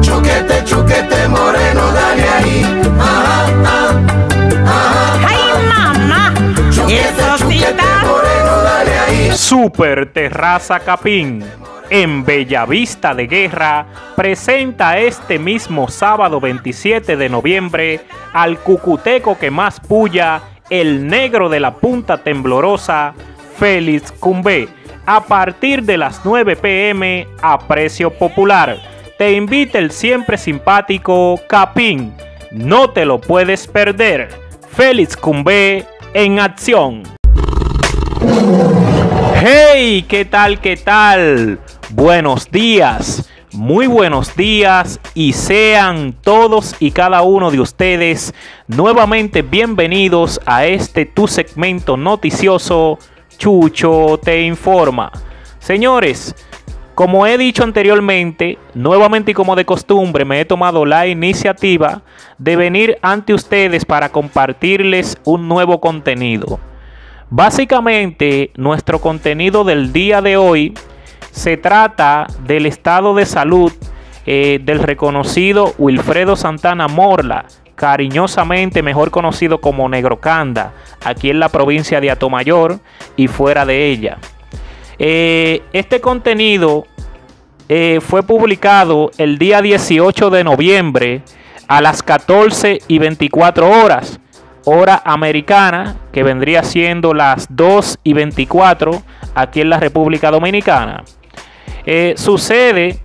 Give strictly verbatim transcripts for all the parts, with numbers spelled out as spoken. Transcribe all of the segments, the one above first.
Chuquete, chuquete moreno, dale ahí. Ajá, ajá, ajá. ¡Ay, mamá! Chuquete, chuquete moreno, dale ahí. Super Terraza Capín, en Bellavista de Guerra, presenta este mismo sábado veintisiete de noviembre al cucuteco que más puya, el negro de la punta temblorosa, Félix Cumbé, a partir de las nueve pe eme a precio popular. Te invita el siempre simpático Capín. No te lo puedes perder. Félix Cumbé en acción. ¡Hey! ¿Qué tal? ¿Qué tal? Buenos días. Muy buenos días y sean todos y cada uno de ustedes nuevamente bienvenidos a este tu segmento noticioso, Chucho te informa. Señores, como he dicho anteriormente, nuevamente y como de costumbre, me he tomado la iniciativa de venir ante ustedes para compartirles un nuevo contenido. Básicamente, nuestro contenido del día de hoy se trata del estado de salud eh, del reconocido Wilfredo Santana Morla, cariñosamente mejor conocido como Negro Kanda, aquí en la provincia de Atomayor y fuera de ella. Eh, este contenido eh, fue publicado el día dieciocho de noviembre a las catorce y veinticuatro horas, hora americana, que vendría siendo las dos y veinticuatro aquí en la República Dominicana. Eh, sucede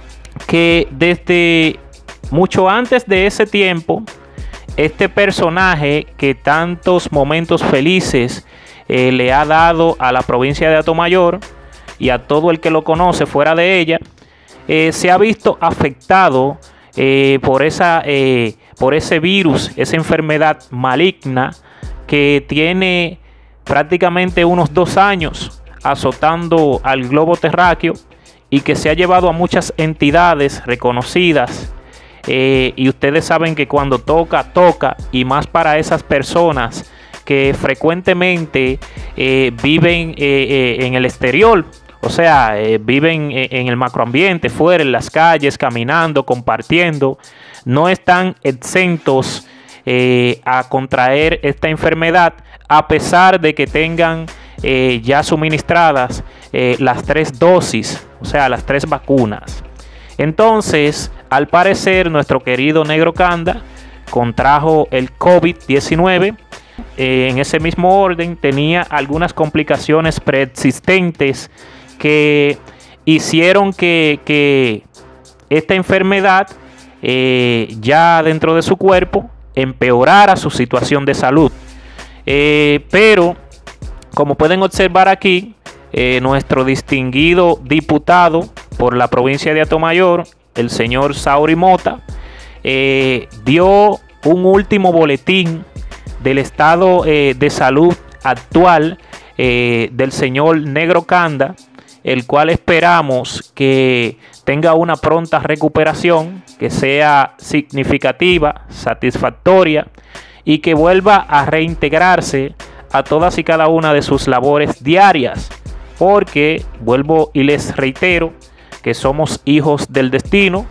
que desde mucho antes de ese tiempo, este personaje que tantos momentos felices eh, le ha dado a la provincia de Atomayor y a todo el que lo conoce fuera de ella, eh, se ha visto afectado eh, por, esa, eh, por ese virus, esa enfermedad maligna que tiene prácticamente unos dos años azotando al globo terráqueo y que se ha llevado a muchas entidades reconocidas. Eh, y ustedes saben que cuando toca, toca, y más para esas personas que frecuentemente eh, viven eh, eh, en el exterior, o sea, eh, viven eh, en el macroambiente, fuera, en las calles, caminando, compartiendo, no están exentos eh, a contraer esta enfermedad, a pesar de que tengan eh, ya suministradas eh, las tres dosis, o sea, las tres vacunas. Entonces, al parecer, nuestro querido Negro Kanda contrajo el COVID diecinueve. Eh, en ese mismo orden, tenía algunas complicaciones preexistentes que hicieron que, que esta enfermedad eh, ya dentro de su cuerpo empeorara su situación de salud. Eh, pero, como pueden observar aquí, eh, nuestro distinguido diputado por la provincia de Atomayor, el señor Saury Mota, eh, dio un último boletín del estado eh, de salud actual eh, del señor Negro Kanda, el cual esperamos que tenga una pronta recuperación, que sea significativa, satisfactoria y que vuelva a reintegrarse a todas y cada una de sus labores diarias, porque vuelvo y les reitero que somos hijos del destino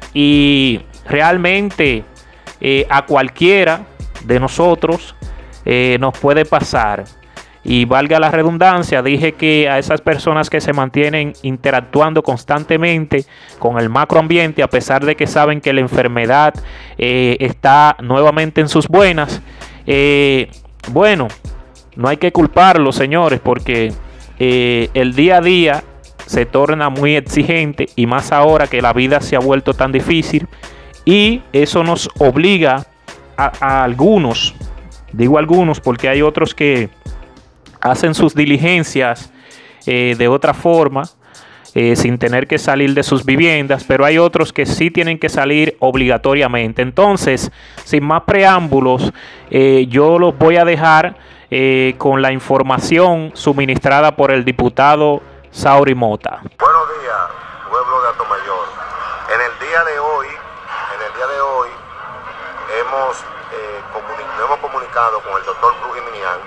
y realmente eh, a cualquiera de nosotros eh, nos puede pasar. Y valga la redundancia, dije que a esas personas que se mantienen interactuando constantemente con el macroambiente, a pesar de que saben que la enfermedad eh, está nuevamente en sus buenas, eh, bueno, no hay que culparlos, señores, porque eh, el día a día se torna muy exigente y más ahora que la vida se ha vuelto tan difícil, y eso nos obliga a, a algunos, digo algunos porque hay otros que hacen sus diligencias eh, de otra forma, eh, sin tener que salir de sus viviendas, pero hay otros que sí tienen que salir obligatoriamente. Entonces, sin más preámbulos, eh, yo los voy a dejar eh, con la información suministrada por el diputado Saury Mota. Buenos días, pueblo de Atomayor. En el día de hoy, en el día de hoy, hemos, eh, comuni hemos comunicado con el doctor Cruz Jiminián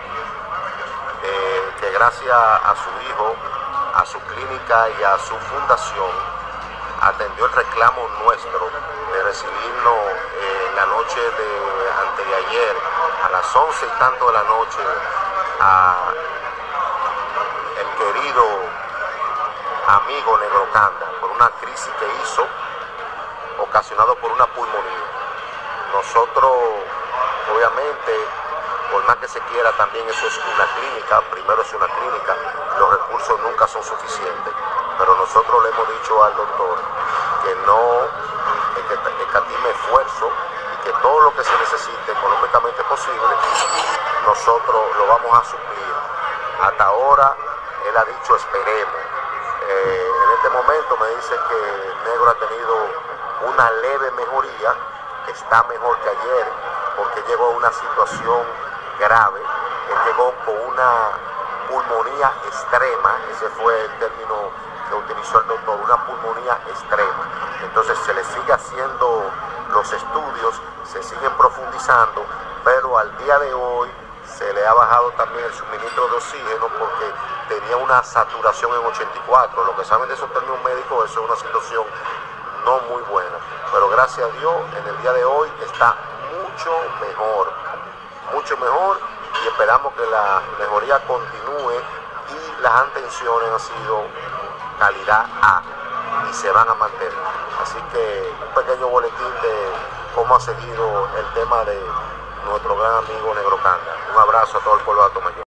eh, que gracias a su hijo, a su clínica y a su fundación, atendió el reclamo nuestro recibirnos eh, la noche de antes de ayer, a las once y tanto de la noche, a el querido amigo Negro Canda por una crisis que hizo, ocasionado por una pulmonía. Nosotros, obviamente, por más que se quiera, también eso es una clínica, primero es una clínica, los recursos nunca son suficientes, pero nosotros le hemos dicho al doctor que no que, que escatime esfuerzo y que todo lo que se necesite económicamente posible, nosotros lo vamos a suplir. Hasta ahora, él ha dicho esperemos. Eh, en este momento me dice que Negro ha tenido una leve mejoría, está mejor que ayer, porque llegó a una situación grave. Él llegó con una pulmonía extrema, ese fue el término que utilizó el doctor, una pulmonía extrema. Entonces se le sigue haciendo los estudios, se siguen profundizando, pero al día de hoy se le ha bajado también el suministro de oxígeno porque tenía una saturación en ochenta y cuatro. Lo que saben de esos términos médicos, eso es una situación no muy buena. Pero gracias a Dios, en el día de hoy está mucho mejor, mucho mejor, y esperamos que la mejoría continúe y las atenciones han sido calidad A y se van a mantener. Así que un pequeño boletín de cómo ha seguido el tema de nuestro gran amigo Negro Canda. Un abrazo a todo el pueblo de Atomayor.